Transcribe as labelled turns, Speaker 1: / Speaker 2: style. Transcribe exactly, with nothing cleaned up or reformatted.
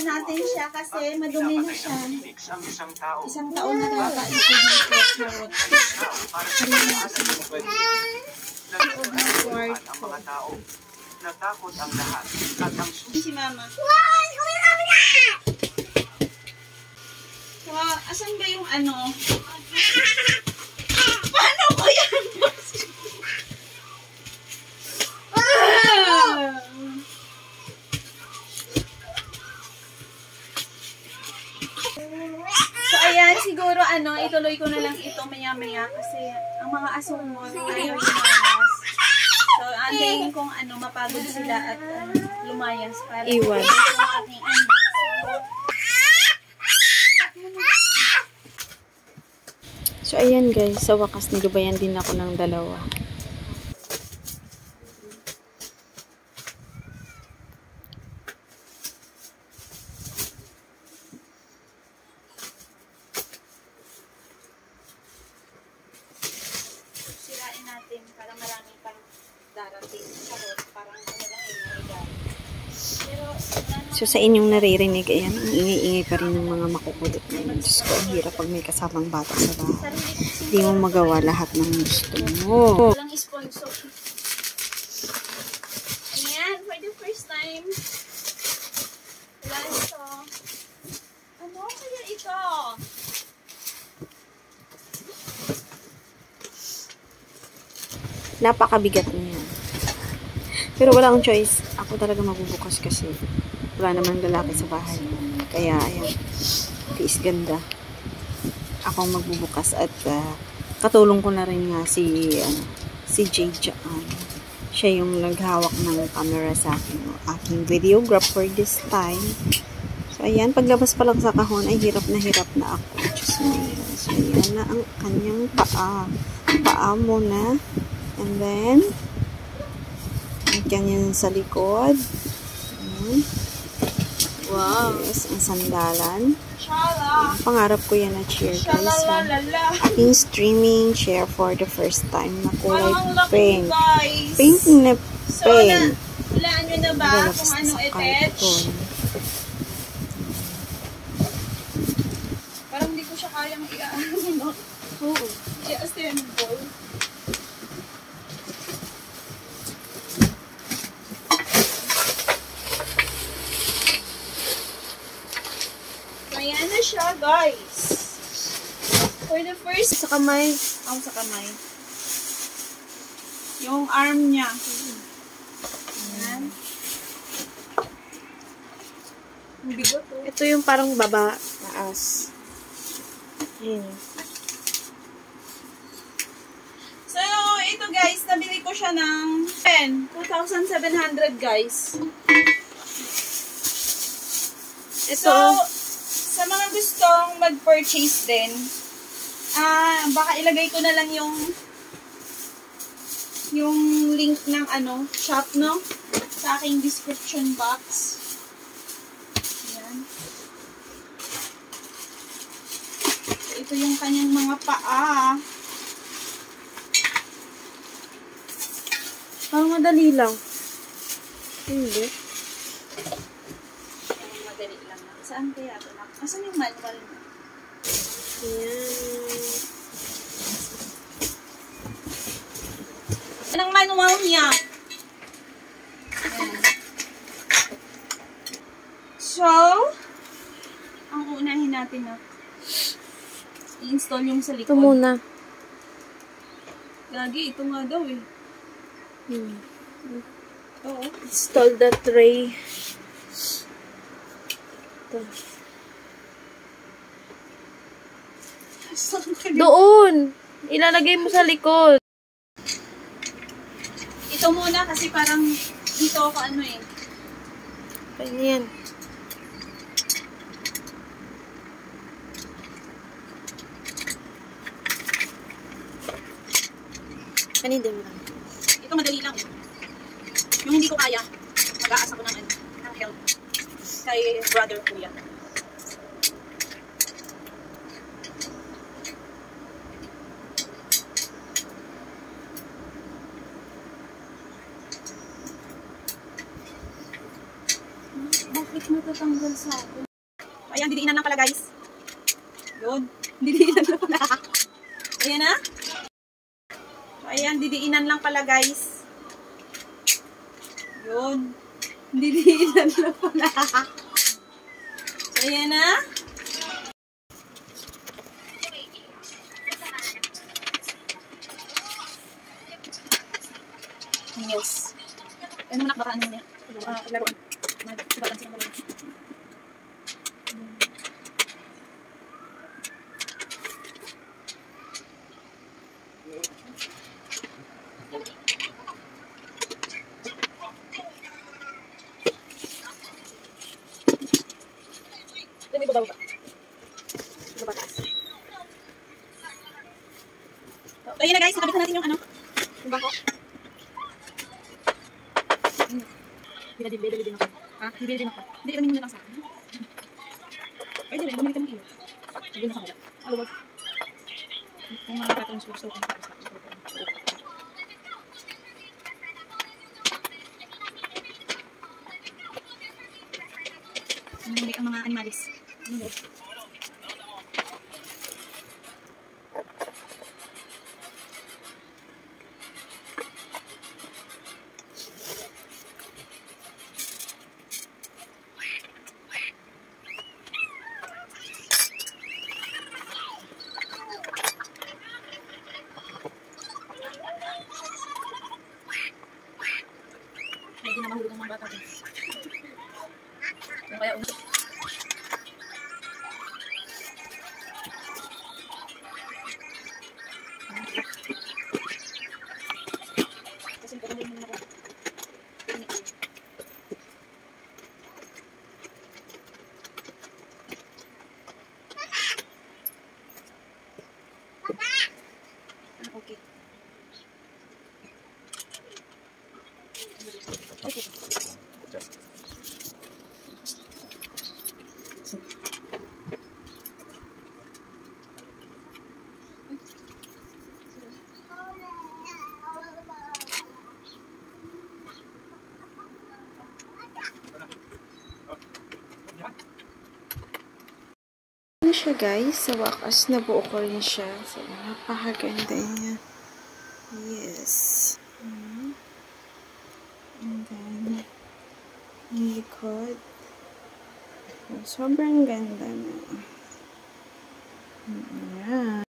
Speaker 1: natin siya kasi madumi na siya. Isang taon na nakakain ko dito. Charot.
Speaker 2: Natakot ang lahat at ang
Speaker 1: si Mama. So, asan ba yung ano? Paano ko yan? So, ayan, siguro ano, ituloy ko na lang ito maya-maya kasi ang mga asumon ayaw lumayas. So, antayin kung ano, mapagod sila at ano, lumayas para
Speaker 3: iwan.
Speaker 1: Yung aking anak.
Speaker 3: So, ayan guys, sa wakas nilubayan din ako ng dalawa.
Speaker 1: Sirain natin para marami pang darating. Charot, parang ano lang yung pero,
Speaker 3: So, sa inyong naririnig, ayan, ang ingay-ingay pa rin ng mga makukulot na yun. Diyos ko, ang hirap pag may kasamang bata sa bahay. Hindi mo magawa lahat ng gusto mo.
Speaker 1: Walang sponsor. Ayan, for the first time. Wala ito. Ano kaya ito?
Speaker 3: Napakabigat niya. Pero wala akong choice. Ako talaga magbubukas kasi wala naman lalaki sa bahay. Kaya, ayan, tiis ganda. Ako magbubukas at uh, katulong ko na rin nga si, ano, si Jade. Um, siya yung naghawak ng camera sa akin. Aking videographer this time. So, ayan, paglabas pa lang sa kahon, ay hirap na hirap na ako. Diyos mo yun. So, ayan na ang kanyang paa. Paa mo na. And then, ang kanyang sa likod. Ayan. Wow, is ang sandalan. Ayan, pangarap ko yan na chair, guys. Aking streaming chair for the first time na kulay pink. Pink na
Speaker 1: So,
Speaker 3: pink.
Speaker 1: hulaan nyo na ba kung ano attach? Parang hindi ko siya kayang i-ano. Oo. I-assemble. Ayan na siya, guys. For the first...
Speaker 3: Sa kamay.
Speaker 1: Oh, sa kamay. Yung arm niya. Ayan. Ang bigot, oh.
Speaker 3: Ito yung parang baba, taas. Ayan.
Speaker 1: So, ito guys, nabili ko siya ng two thousand seven hundred, guys.
Speaker 3: Ito,
Speaker 1: So, sa mga gustong mag-purchase din, ah, baka ilagay ko na lang yung yung link ng ano, shop, no? Sa aking description box. Ayan. So, ito yung kanyang mga paa.
Speaker 3: parang madali lang. Hindi.
Speaker 1: Ayan, madali lang. Saan kaya ito? Asan yung manual mo?
Speaker 3: Ayan.
Speaker 1: Anong manual niya? Ayan. So, ang unahin natin na i-install yung sa likod.
Speaker 3: Ito muna.
Speaker 1: Gagi, ito nga daw eh.
Speaker 3: Hmm.
Speaker 1: Oo.
Speaker 3: Install the tray. Ito. Doon! Ilalagay mo sa likod.
Speaker 1: Ito muna kasi parang dito ako ano eh.
Speaker 3: Ganyan. Kanina mo lang.
Speaker 1: Ito madali lang. Yung hindi ko kaya, mag-aas ako ng, ano, ng help kay brother kuya. Bakit matatanggal sa akin? Ayan, didiinan lang pala guys. Yun. Didiinan lang pala. Ayan na. Ayan, didiinan lang pala guys. Yun. Didiinan lang pala. Ayan na. News. Ano naman baka ano niya? Ah, laruan. Nagsibatan sila malaman. Dami ba ba? Ba taas. So, ayun na guys, nakabit na natin yung ano. Yung bangko. Bibili din ako. Ha? Bibili din ako. Hindi, kami muna lang sa akin. Ay, di rin. Bumili ka ng ilo. Sige na sa mga. Aluwag. Kung mga katong suso. Bumili ang mga animalis. Ano ba? Hindi na mahulog ang mga bata din. Yung kaya ulit. Kasi ito kami muna ko. Okay. Okay.
Speaker 3: Ano siya guys? Sa wakas, nabuo ko rin siya. So, napakaganda niya. Yes. Mm. And then, yung likod. So, sobrang ganda na. Ayan.